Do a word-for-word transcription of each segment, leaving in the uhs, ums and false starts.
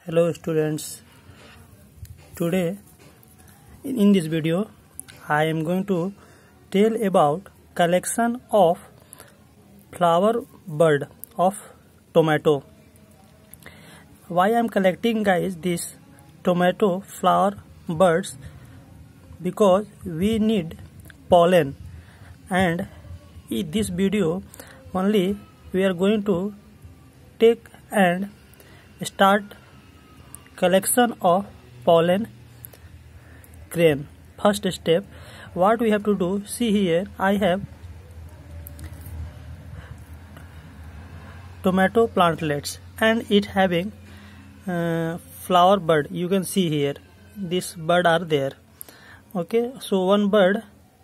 Hello students, today in this video I am going to tell about collection of flower bud of tomato. Why I am collecting guys this tomato flower buds? Because we need pollen, and in this video only we are going to take and start collection of pollen grain. First step, what we have to do, see here I have tomato plantlets and it having uh, flower bud. You can see here this bud are there. Okay, so one bud,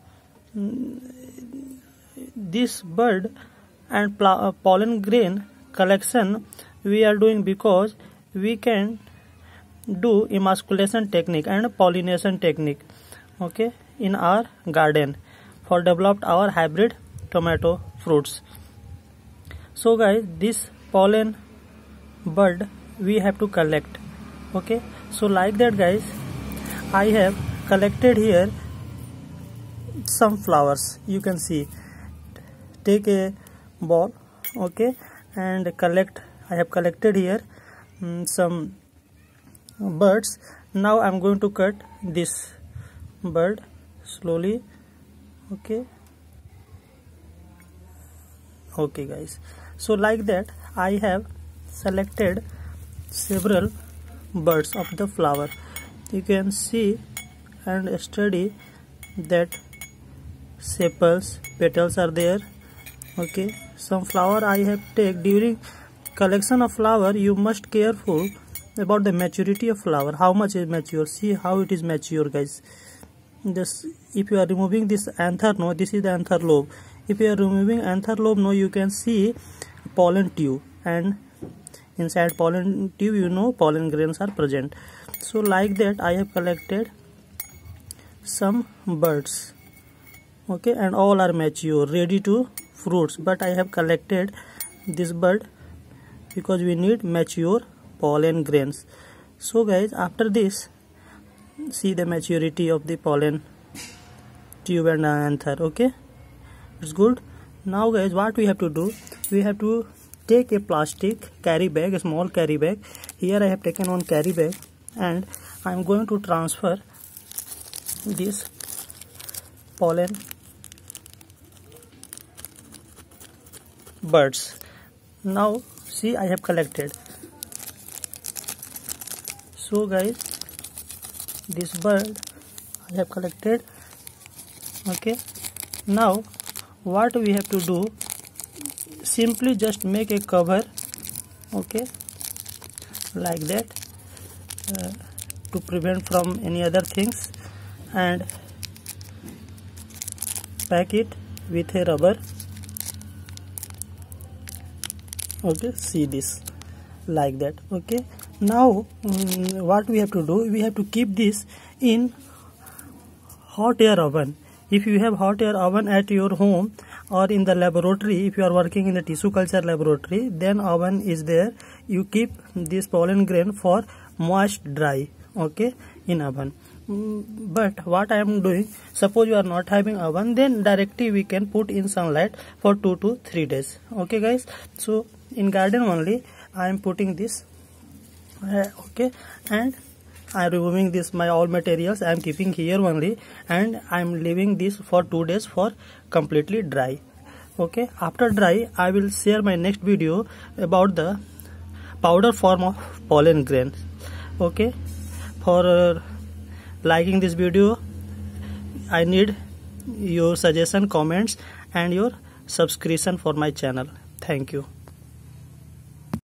this bud and pollen grain collection we are doing because we can do emasculation technique and pollination technique, okay, in our garden for developed our hybrid tomato fruits. So guys, this pollen bud we have to collect. Okay, so like that guys, I have collected here some flowers. You can see, take a ball, okay, and collect. I have collected here um, some birds. Now I am going to cut this bird slowly. Okay, okay guys, so like that I have selected several birds of the flower. You can see and study that sepals, petals are there. Okay, some flower I have take. During collection of flower you must careful about the maturity of flower, how much is mature. See how it is mature guys. This, if you are removing this anther, no, this is the anther lobe. If you are removing anther lobe, no, you can see pollen tube, and inside pollen tube you know pollen grains are present. So like that I have collected some birds, okay, and all are mature, ready to fruits, but I have collected this bird because we need mature pollen grains. So guys, after this, see the maturity of the pollen tube and anther. Okay, it's good. Now guys, what we have to do, we have to take a plastic carry bag, a small carry bag. Here I have taken one carry bag and I am going to transfer this pollen birds. Now see, I have collected. So guys, this bird I have collected. Okay, now what we have to do, simply just make a cover, okay, like that, uh, to prevent from any other things, and pack it with a rubber. Okay, see this, like that. Okay, now um, what we have to do, we have to keep this in hot air oven. If you have hot air oven at your home or in the laboratory, if you are working in the tissue culture laboratory, then oven is there. You keep this pollen grain for moist dry, okay, in oven. But what I am doing, suppose you are not having oven, then directly we can put in sunlight for two to three days. Okay guys, so in garden only I am putting this, uh, okay, and I am removing this, my all materials I am keeping here only, and I am leaving this for two days for completely dry. Okay, after dry I will share my next video about the powder form of pollen grains. Okay, for uh, liking this video, I need your suggestion, comments and your subscription for my channel. Thank you.